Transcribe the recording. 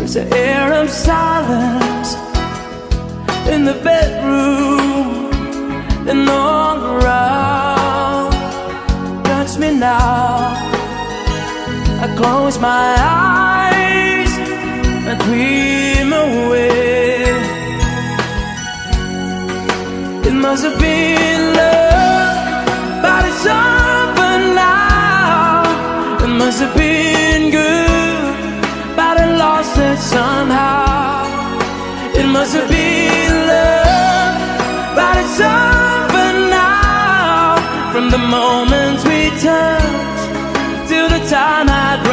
There's an air of silence in the bedroom and all around. Touch me now. I close my eyes and dream away. It must have been love, but it's over now. It must have been good, but I lost it somehow. It must have been love, but it's over now. From the moment we touched till the time I